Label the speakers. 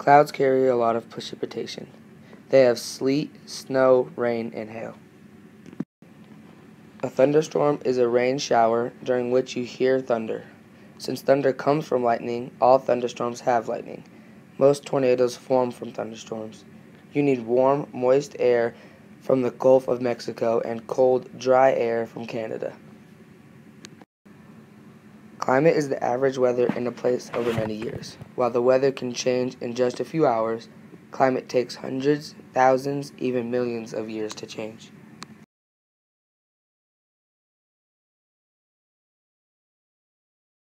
Speaker 1: Clouds carry a lot of precipitation. They have sleet, snow, rain, and hail. A thunderstorm is a rain shower during which you hear thunder. Since thunder comes from lightning, all thunderstorms have lightning. Most tornadoes form from thunderstorms. You need warm, moist air from the Gulf of Mexico and cold, dry air from Canada. Climate is the average weather in a place over many years. While the weather can change in just a few hours, climate takes hundreds, thousands, even millions of years to change.